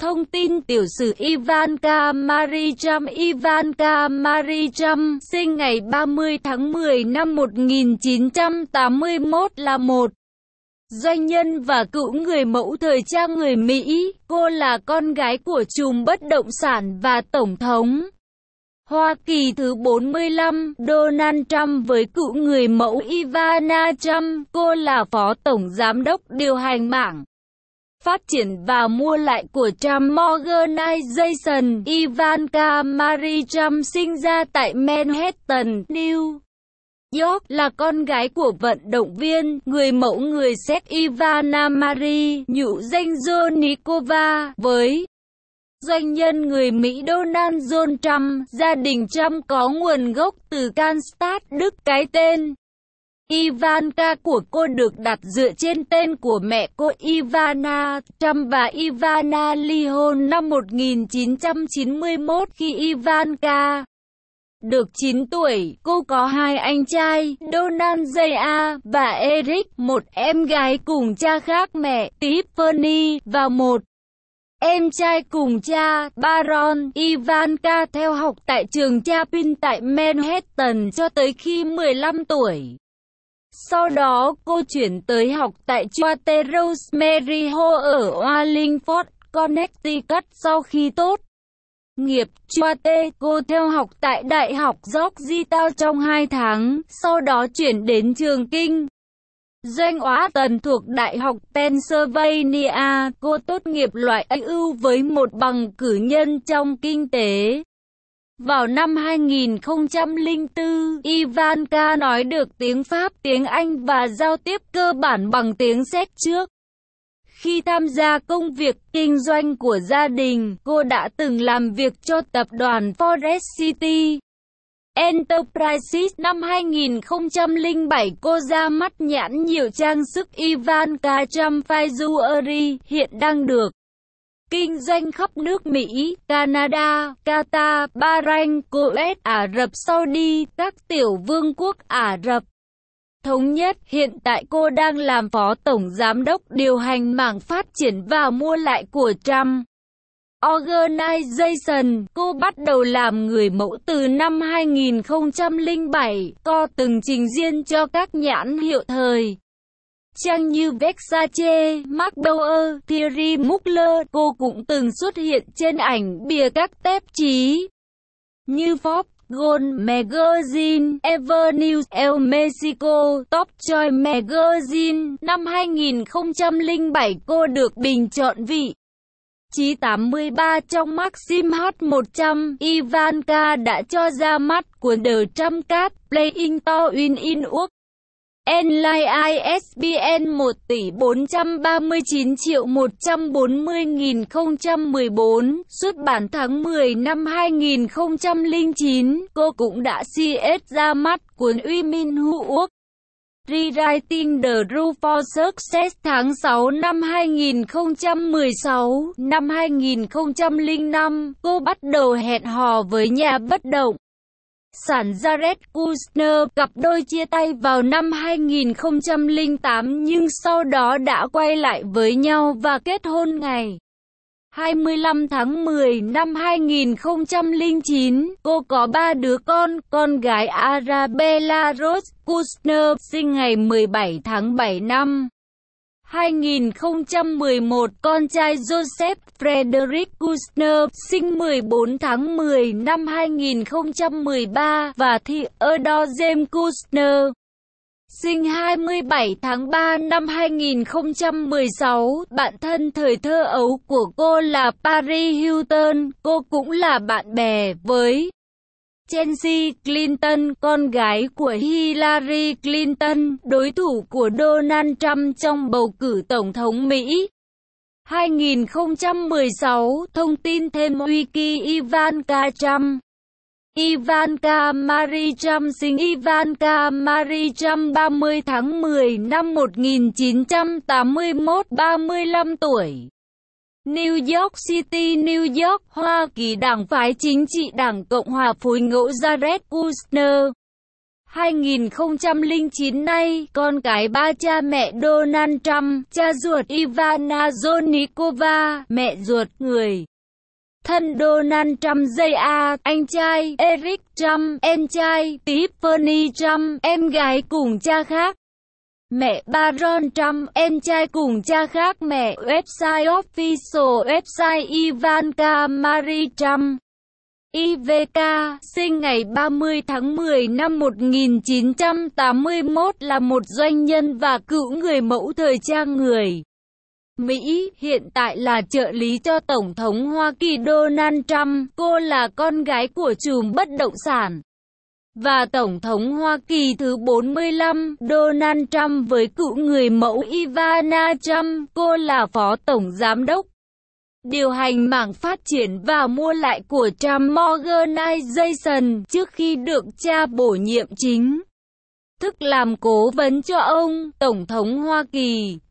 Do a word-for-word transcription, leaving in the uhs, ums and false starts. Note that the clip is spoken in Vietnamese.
Thông tin tiểu sử Ivanka Marie Trump. Ivanka Marie Trump, sinh ngày ba mươi tháng mười năm một nghìn chín trăm tám mươi mốt, là một doanh nhân và cựu người mẫu thời trang người Mỹ. Cô là con gái của trùm bất động sản và Tổng thống Hoa Kỳ thứ bốn mươi lăm, Donald Trump. Với cựu người mẫu Ivana Trump, cô là phó tổng giám đốc điều hành mảng phát triển và mua lại của Trump Organization. Ivanka Marie Trump sinh ra tại Manhattan, New York, là con gái của vận động viên, người mẫu người Séc Ivana Marie, nhụ danh Jonikova, với doanh nhân người Mỹ Donald John Trump. Gia đình Trump có nguồn gốc từ Kansas, Đức. Cái tên Ivanka của cô được đặt dựa trên tên của mẹ cô Ivana. Trump và Ivana ly hôn năm một nghìn chín trăm chín mươi mốt. Khi Ivanka được chín tuổi, cô có hai anh trai, Donald J. và Eric, một em gái cùng cha khác mẹ, Tiffany, và một em trai cùng cha, Baron. Ivanka theo học tại trường Chapin tại Manhattan cho tới khi mười lăm tuổi. Sau đó, cô chuyển tới học tại Choate Rosemary Hall ở Wallingford, Connecticut. Sau khi tốt nghiệp Choate, cô theo học tại Đại học Georgetown trong hai tháng, sau đó chuyển đến trường Kinh doanh Wharton thuộc Đại học Pennsylvania. Cô tốt nghiệp loại a u với một bằng cử nhân trong kinh tế. Vào năm hai nghìn không trăm lẻ bốn, Ivanka nói được tiếng Pháp, tiếng Anh và giao tiếp cơ bản bằng tiếng Séc. Trước khi tham gia công việc kinh doanh của gia đình, cô đã từng làm việc cho tập đoàn Forest City Enterprises. Năm hai nghìn không trăm lẻ bảy, cô ra mắt nhãn hiệu trang sức Ivanka Trump Jewelry, hiện đang được kinh doanh khắp nước Mỹ, Canada, Qatar, Bahrain, Kuwait, Ả Rập Saudi, các tiểu vương quốc Ả Rập Thống Nhất. Hiện tại cô đang làm phó tổng giám đốc điều hành mảng phát triển và mua lại của Trump Organization. Cô bắt đầu làm người mẫu từ năm hai nghìn không trăm lẻ bảy. Cô từng trình diễn cho các nhãn hiệu thời trang như Versace, Marc Bauer, Thierry Mugler. Cô cũng từng xuất hiện trên ảnh bìa các tạp chí như Forbes, Gold Magazine, Evernews, El Mexico, Top Choice Magazine. Năm hai nghìn không trăm lẻ bảy, cô được bình chọn vị trí tám mươi ba trong Maxim Hot một trăm. Ivanka đã cho ra mắt cuốn The Trump Card, Playing to Win in Work and Life I S B N một tỷ bốn trăm ba mươi chín triệu một trăm bốn mươi nghìn không trăm mười bốn, xuất bản tháng mười năm hai nghìn không trăm lẻ chín. Cô cũng đã ra mắt cuốn Women Who Work, Rewriting the Rules for Success tháng sáu năm hai nghìn không trăm mười sáu. Năm hai nghìn không trăm lẻ năm, cô bắt đầu hẹn hò với nhà bất động sản Jared Kushner. Cặp đôi chia tay vào năm hai nghìn không trăm lẻ tám nhưng sau đó đã quay lại với nhau và kết hôn ngày hai mươi lăm tháng mười năm hai nghìn không trăm lẻ chín. Cô có ba đứa con, con gái Arabella Rose Kushner sinh ngày mười bảy tháng bảy năm hai nghìn không trăm mười một, con trai Joseph Frederick Kushner sinh mười bốn tháng mười năm hai nghìn không trăm mười ba và Theodore James Kushner sinh hai mươi bảy tháng ba năm hai nghìn không trăm mười sáu. Bạn thân thời thơ ấu của cô là Paris Hilton. Cô cũng là bạn bè với Chelsea Clinton, con gái của Hillary Clinton, đối thủ của Donald Trump trong bầu cử tổng thống Mỹ hai nghìn không trăm mười sáu. Thông tin thêm Wiki Ivanka Trump. Ivanka Marie Trump sinh Ivanka Marie Trump ba mươi tháng mười năm một nghìn chín trăm tám mươi mốt, ba mươi lăm tuổi. New York City, New York, Hoa Kỳ. Đảng phái chính trị Đảng Cộng hòa phối ngẫu Jared Kushner hai nghìn không trăm lẻ chín nay, con cái ba cha mẹ Donald Trump, cha ruột Ivana Jonikova, mẹ ruột người thân Donald Trump Jr, anh trai Eric Trump, em trai Tiffany Trump, em gái cùng cha khác mẹ Baron Trump, em trai cùng cha khác mẹ. Website official website Ivanka Marie Trump i vê ca, sinh ngày ba mươi tháng mười năm một nghìn chín trăm tám mươi mốt, là một doanh nhân và cựu người mẫu thời trang người Mỹ, hiện tại là trợ lý cho Tổng thống Hoa Kỳ Donald Trump. Cô là con gái của trùm bất động sản và Tổng thống Hoa Kỳ thứ bốn mươi lăm, Donald Trump với cựu người mẫu Ivana Trump. Cô là phó tổng giám đốc điều hành mảng phát triển và mua lại của Trump Organization trước khi được cha bổ nhiệm chính thức làm cố vấn cho ông, Tổng thống Hoa Kỳ.